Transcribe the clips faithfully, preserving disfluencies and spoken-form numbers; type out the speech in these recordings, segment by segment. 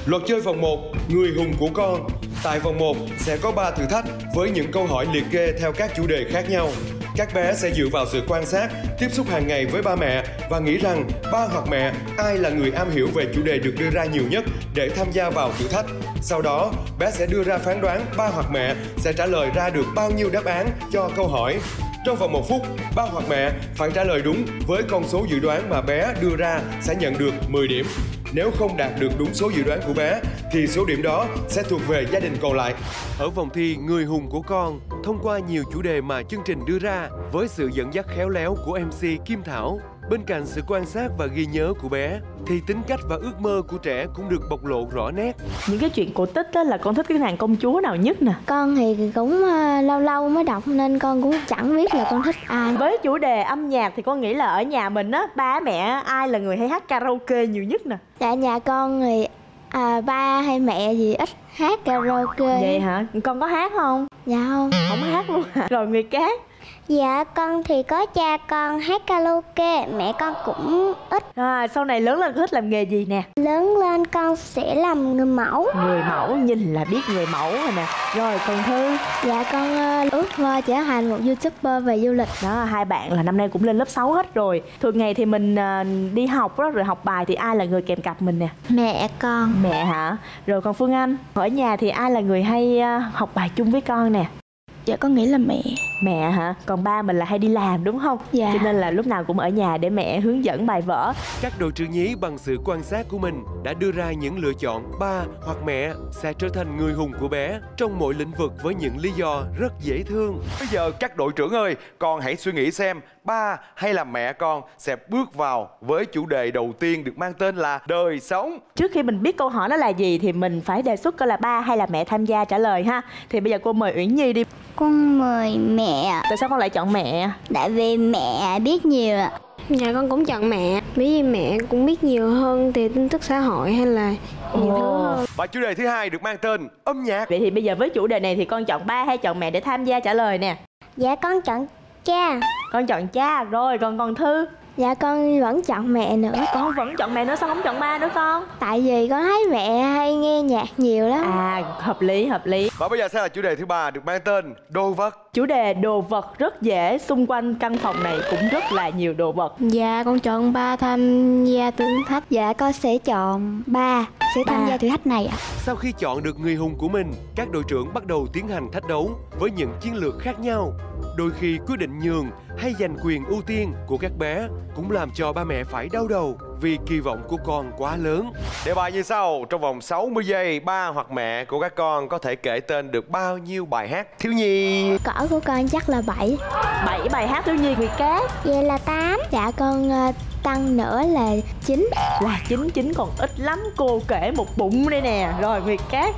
Luật chơi vòng một, người hùng của con. Tại vòng một sẽ có ba thử thách với những câu hỏi liệt kê theo các chủ đề khác nhau. Các bé sẽ dựa vào sự quan sát, tiếp xúc hàng ngày với ba mẹ và nghĩ rằng ba hoặc mẹ ai là người am hiểu về chủ đề được đưa ra nhiều nhất để tham gia vào thử thách. Sau đó, bé sẽ đưa ra phán đoán ba hoặc mẹ sẽ trả lời ra được bao nhiêu đáp án cho câu hỏi. Trong vòng một phút, ba hoặc mẹ phải trả lời đúng với con số dự đoán mà bé đưa ra sẽ nhận được mười điểm. Nếu không đạt được đúng số dự đoán của bé thì số điểm đó sẽ thuộc về gia đình còn lại. Ở vòng thi Người hùng của con, thông qua nhiều chủ đề mà chương trình đưa ra với sự dẫn dắt khéo léo của em xê Kim Thảo, bên cạnh sự quan sát và ghi nhớ của bé thì tính cách và ước mơ của trẻ cũng được bộc lộ rõ nét. Những cái chuyện cổ tích đó là con thích cái nàng công chúa nào nhất nè? Con thì cũng uh, lâu lâu mới đọc nên con cũng chẳng biết là con thích ai. Với chủ đề âm nhạc thì con nghĩ là ở nhà mình á, ba mẹ ai là người hay hát karaoke nhiều nhất nè? Dạ nhà con thì à, ba hay mẹ gì ít hát karaoke. Vậy hả? Con có hát không? Dạ không. Không hát luôn hả? Rồi người khác? Dạ con thì có cha con hát karaoke, mẹ con cũng ít. À, sau này lớn lên thích làm nghề gì nè? Lớn lên con sẽ làm người mẫu. Người mẫu, nhìn là biết người mẫu rồi nè. Rồi còn Thư? Dạ con uh, ước mơ trở thành một youtuber về du lịch. Đó, hai bạn là năm nay cũng lên lớp sáu hết rồi. Thường ngày thì mình uh, đi học đó, rồi học bài thì ai là người kèm cặp mình nè? Mẹ con. Mẹ hả? Rồi còn Phương Anh? Ở nhà thì ai là người hay uh, học bài chung với con nè? Dạ con nghĩ là mẹ. Mẹ hả? Còn ba mình là hay đi làm đúng không? Dạ. Cho nên là lúc nào cũng ở nhà để mẹ hướng dẫn bài vở. Các đội trưởng nhí bằng sự quan sát của mình đã đưa ra những lựa chọn ba hoặc mẹ sẽ trở thành người hùng của bé trong mọi lĩnh vực với những lý do rất dễ thương. Bây giờ các đội trưởng ơi, con hãy suy nghĩ xem ba hay là mẹ con sẽ bước vào với chủ đề đầu tiên được mang tên là đời sống. Trước khi mình biết câu hỏi nó là gì thì mình phải đề xuất coi là ba hay là mẹ tham gia trả lời ha. Thì bây giờ cô mời Uyển Nhi đi. Con mời mẹ. Tại sao con lại chọn mẹ? Tại vì mẹ biết nhiều ạ. Dạ con cũng chọn mẹ. Bởi vì mẹ cũng biết nhiều hơn về tin tức xã hội hay là nhiều Ồ. thứ hơn. Và chủ đề thứ hai được mang tên âm nhạc. Vậy thì bây giờ với chủ đề này thì con chọn ba hay chọn mẹ để tham gia trả lời nè? Dạ con chọn cha. Con chọn cha. Rồi còn còn Thư? Dạ con vẫn chọn mẹ nữa. Con vẫn chọn mẹ nữa, sao không chọn ba nữa con? Tại vì con thấy mẹ hay nghe nhạc nhiều lắm. À, hợp lý, hợp lý. Và bây giờ sẽ là chủ đề thứ ba được mang tên đồ vật. Chủ đề đồ vật rất dễ, xung quanh căn phòng này cũng rất là nhiều đồ vật. Dạ con chọn ba tham gia thử thách. Dạ con sẽ chọn ba sẽ tham Ba. gia thử thách này ạ. Sau khi chọn được người hùng của mình, các đội trưởng bắt đầu tiến hành thách đấu với những chiến lược khác nhau. Đôi khi quyết định nhường hay giành quyền ưu tiên của các bé cũng làm cho ba mẹ phải đau đầu vì kỳ vọng của con quá lớn. Đề bài như sau, trong vòng sáu mươi giây, ba hoặc mẹ của các con có thể kể tên được bao nhiêu bài hát thiếu nhi? Cỡ của con chắc là bảy. Bảy bài hát thiếu nhi người cát. Vậy là tám. Dạ con uh, tăng nữa là chín. Là chín, chín còn ít lắm, cô kể một bụng đây nè. Rồi người cát.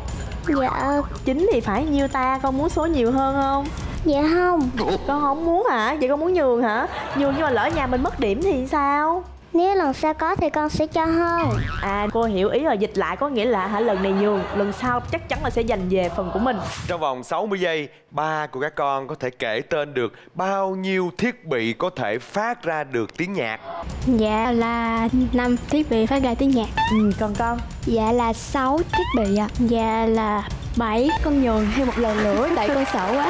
Dạ Chín thì phải nhiêu ta, con muốn số nhiều hơn không? dạ không. Con không muốn hả? Vậy con muốn nhường hả? Nhường nhưng mà lỡ nhà mình mất điểm thì sao? Nếu lần sau có thì con sẽ cho hơn. À, cô hiểu ý rồi, dịch lại có nghĩa là hả, lần này nhường, lần sau chắc chắn là sẽ giành về phần của mình. Trong vòng sáu mươi giây, ba của các con có thể kể tên được bao nhiêu thiết bị có thể phát ra được tiếng nhạc? Dạ là năm thiết bị phát ra tiếng nhạc. Ừ, còn con? Dạ là sáu thiết bị ạ. Dạ là bảy. Con nhường thêm một lần nữa tại con sợ quá.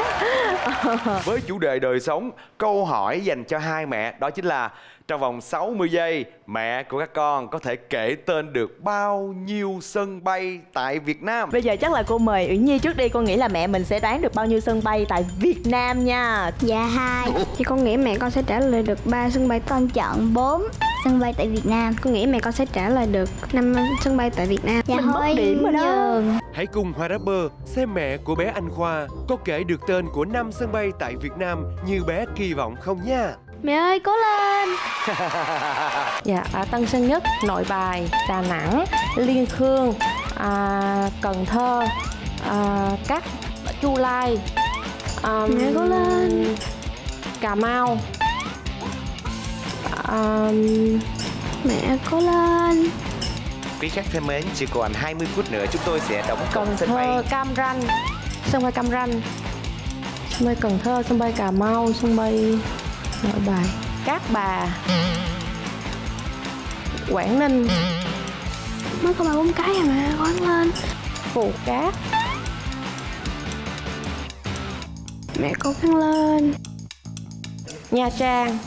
Với chủ đề đời sống, câu hỏi dành cho hai mẹ đó chính là trong vòng sáu mươi giây, mẹ của các con có thể kể tên được bao nhiêu sân bay tại Việt Nam? Bây giờ chắc là cô mời Uyển Nhi trước đi. Con nghĩ là mẹ mình sẽ đoán được bao nhiêu sân bay tại Việt Nam nha. Dạ hai. Thì con nghĩ mẹ con sẽ trả lời được ba sân bay. Con chọn bốn sân bay tại Việt Nam. Con nghĩ mẹ con sẽ trả lời được năm sân bay tại Việt Nam. Dạ Mình mất thôi điểm rồi đó. nhường. Hãy cùng Hoa Rapper xem mẹ của bé Anh Khoa có kể được tên của năm sân bay tại Việt Nam như bé kỳ vọng không nha. Mẹ ơi cố lên. Dạ, à, Tân Sơn Nhất, Nội Bài, Đà Nẵng, Liên Khương, à, Cần Thơ, à, Cát, Chu Lai, à, Mẹ cố lên. Cà Mau, à, Mẹ cố lên. Quý khách thân mến, chỉ còn hai mươi phút nữa chúng tôi sẽ đóng cổng Cần sân bay. Thơ, Cam Ranh, sân bay Cam Ranh, sân bay Cần Thơ, sân bay Cà Mau, sân bay Nội Bài, Cát Bà, Quảng Ninh, Mới có ba bốn cái à mà khoan lên. Phù Cát, Mẹ cố gắng lên. Nha Trang.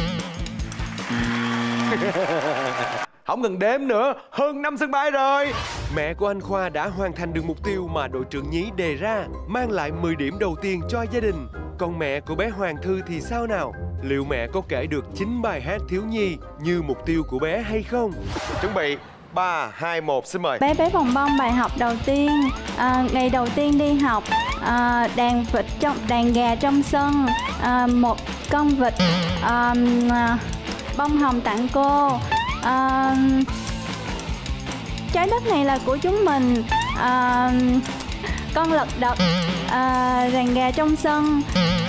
Không cần đếm nữa, hơn năm sân bay rồi. Mẹ của anh Khoa đã hoàn thành được mục tiêu mà đội trưởng Nhí đề ra, mang lại mười điểm đầu tiên cho gia đình. Còn mẹ của bé Hoàng Thư thì sao nào? Liệu mẹ có kể được chín bài hát thiếu nhi như mục tiêu của bé hay không? Chuẩn bị ba, hai, một, xin mời. Bé bé bồng bông bài học đầu tiên, à, ngày đầu tiên đi học, à, đàn vịt trong đàn gà trong sân, à, một con vịt, à, bông hồng tặng cô, à, trái đất này là của chúng mình, à, con lật đật, à, đàn gà trong sân,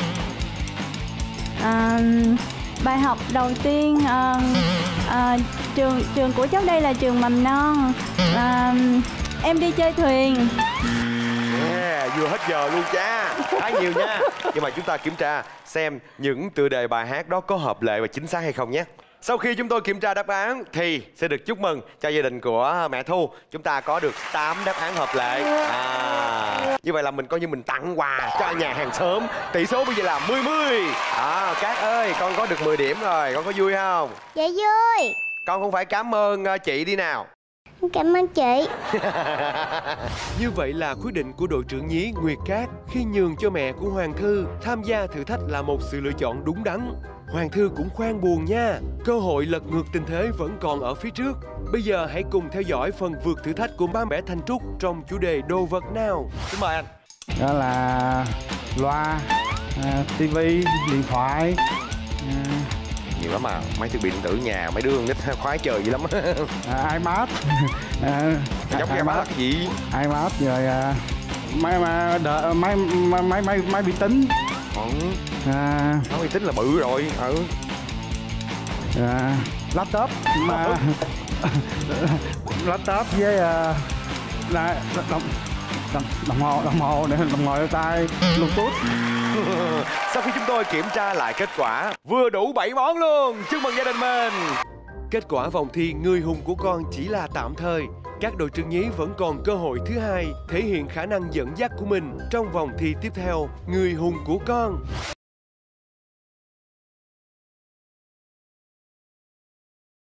à, bài học đầu tiên, à, à, trường trường của cháu đây là trường mầm non, à, em đi chơi thuyền. Yeah, vừa hết giờ luôn cha. Khá nhiều nha. Nhưng mà chúng ta kiểm tra xem những tựa đề bài hát đó có hợp lệ và chính xác hay không nhé. Sau khi chúng tôi kiểm tra đáp án thì sẽ được chúc mừng cho gia đình của mẹ Thu. Chúng ta có được tám đáp án hợp lệ. À, như vậy là mình coi như mình tặng quà cho nhà hàng xóm. Tỷ số bây giờ là mười mười. À, Cát ơi, con có được mười điểm rồi. Con có vui không? Dạ vui. Con cũng phải cảm ơn chị đi nào. Cảm ơn chị. Như vậy là quyết định của đội trưởng Nhí Nguyệt Cát khi nhường cho mẹ của Hoàng Thư tham gia thử thách là một sự lựa chọn đúng đắn. Hoàng Thư cũng khoan buồn nha, cơ hội lật ngược tình thế vẫn còn ở phía trước. Bây giờ hãy cùng theo dõi phần vượt thử thách của ba mẹ Thanh Trúc trong chủ đề đồ vật nào. Xin mời anh. Đó là loa, à, tivi, điện thoại, à, nhiều lắm à, mấy thiết bị điện tử nhà mấy đứa con nít khoái chơi gì lắm. à, iPad, à, Giống cái iPad cái gì? iPad rồi à, máy máy đợi, máy máy máy máy máy vi tính, Ừ. à, Máy vi tính là bự rồi. Ừ. à, laptop mà laptop với à, là, đồng, đồng, đồng hồ đồng hồ để đồng hồ đeo tay Bluetooth. Sau khi chúng tôi kiểm tra lại kết quả, vừa đủ bảy món luôn. Chúc mừng gia đình mình. Kết quả vòng thi Người hùng của con chỉ là tạm thời. Các đội trưởng Nhí vẫn còn cơ hội thứ hai thể hiện khả năng dẫn dắt của mình trong vòng thi tiếp theo Người hùng của con.